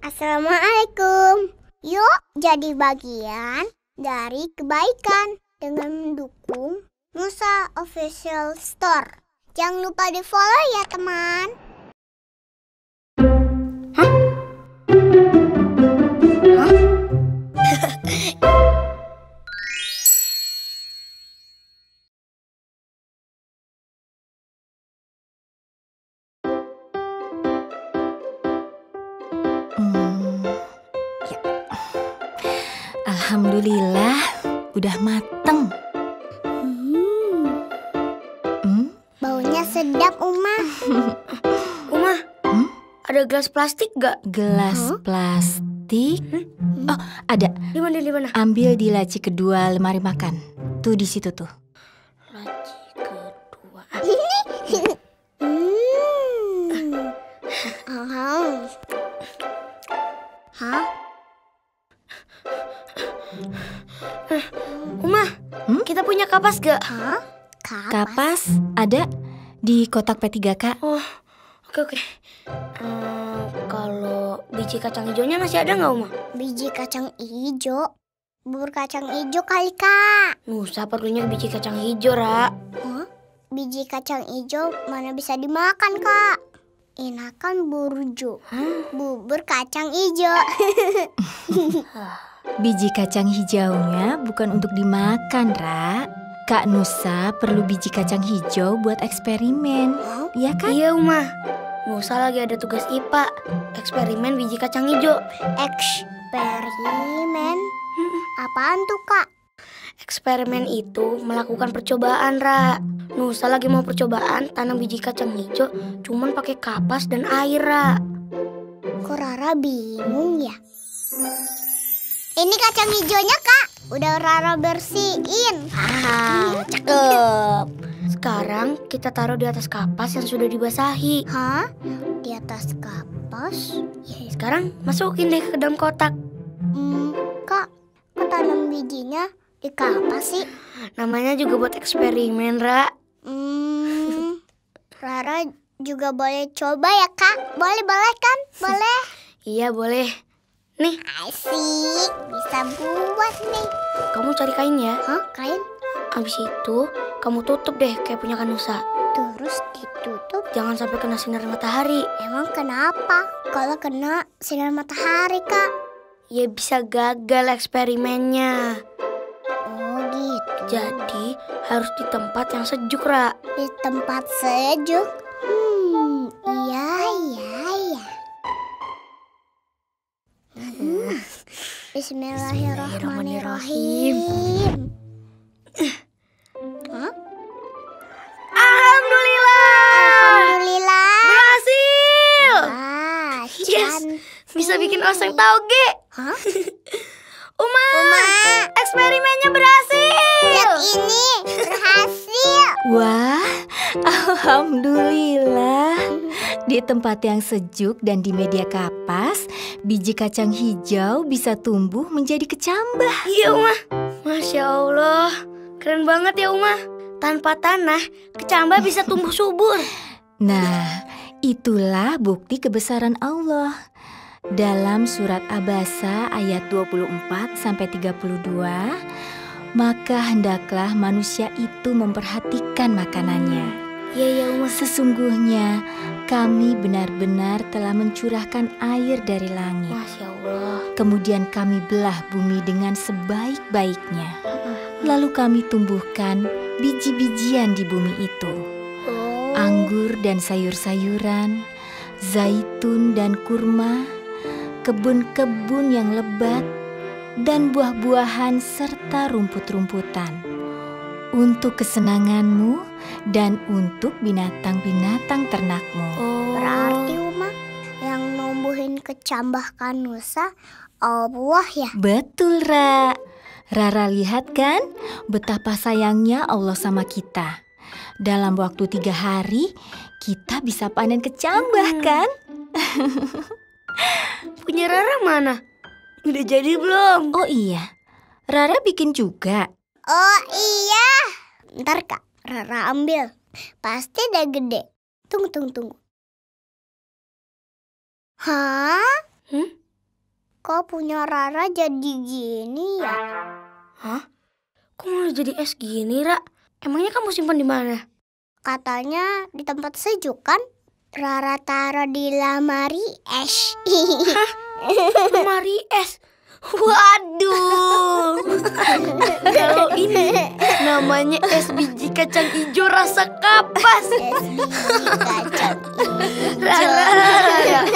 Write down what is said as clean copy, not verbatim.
Assalamualaikum. Yuk jadi bagian dari kebaikan dengan mendukung Nusa Official Store. Jangan lupa di follow ya teman. Alhamdulillah, udah mateng. Baunya sedap, Uma. Uma, ada gelas plastik gak? Gelas plastik? Oh, ada. Di mana? Ambil di laci kedua lemari makan. Tuh di situ tuh. Laci kedua. Hah? Uma, kita punya kapas gak? Hah? Kapas ada di kotak P3K. Oh, oke. Kalau biji kacang hijaunya masih ada nggak, Uma? Biji kacang hijau. Bubur kacang hijau kali, Kak. Nusa perlunya biji kacang hijau, Ra. Hah? Biji kacang hijau mana bisa dimakan, Kak? Enakan burjo. Bubur kacang hijau. Biji kacang hijaunya bukan untuk dimakan, Ra. Kak Nusa perlu biji kacang hijau buat eksperimen. Iya kan? Iya, Uma. Nusa lagi ada tugas IPA. Eksperimen biji kacang hijau. Eksperimen? Apaan tuh, Kak? Eksperimen itu melakukan percobaan, Ra. Nusa lagi mau percobaan tanam biji kacang hijau cuman pakai kapas dan air, Ra. Kok Rara bingung ya? Ini kacang hijaunya, Kak. Udah Rara bersihin. Cakep. Sekarang kita taruh di atas kapas yang sudah dibasahi. Hah? Di atas kapas? Ya, sekarang masukin deh ke dalam kotak. Kak, kok tanam bijinya di kapas sih? Namanya juga buat eksperimen, Ra. Rara juga boleh coba ya, Kak? Boleh kan? Boleh? Iya, boleh. Nih, Asik, bisa buat nih. kamu cari kain ya. Hah, kain? Abis itu, kamu tutup deh kayak punya Nusa. Terus ditutup? Jangan sampai kena sinar matahari. Emang kenapa? Kalau kena sinar matahari, Kak? Ya bisa gagal eksperimennya. Oh gitu. Jadi harus di tempat yang sejuk, Ra. Di tempat sejuk? Iya. Bismillahirrahmanirrahim. Hah? Alhamdulillah! Berhasil! Wah, Yes! cantik. Bisa bikin oseng tauge. Hah? Uma! Eksperimennya berhasil! Lihat ini, berhasil. Wah, alhamdulillah. Di tempat yang sejuk dan di media kapas, biji kacang hijau bisa tumbuh menjadi kecambah. Iya, Uma. Masya Allah. Keren banget ya, Uma. Tanpa tanah, kecambah bisa tumbuh subur. Nah, itulah bukti kebesaran Allah. Dalam surat Abasa ayat 24-32, maka hendaklah manusia itu memperhatikan makanannya. Iya, Uma. Sesungguhnya kami benar-benar telah mencurahkan air dari langit. Masya Allah. Kemudian kami belah bumi dengan sebaik-baiknya. Lalu kami tumbuhkan biji-bijian di bumi itu. Anggur dan sayur-sayuran, zaitun dan kurma, kebun-kebun yang lebat, dan buah-buahan serta rumput-rumputan. Untuk kesenanganmu dan untuk binatang-binatang ternakmu. Berarti Uma yang numbuhin kecambah Nusa Allah ya? Betul, Ra. Rara lihat kan betapa sayangnya Allah sama kita. Dalam waktu 3 hari kita bisa panen kecambah kan? Punya Rara mana? Udah jadi belum? Oh iya, Rara bikin juga. Oh iya. Ntar Kak, Rara ambil. Pasti udah gede. Tunggu. Hah? Kok punya Rara jadi gini ya? Hah? Kok malah jadi es gini, Ra? Emangnya kamu simpan di mana? Katanya di tempat sejuk kan? Rara taruh di lemari es. Lemari es. Waduh. Kalau ini namanya es biji kacang hijau rasa kapas. Es biji kacang hijau. Rara,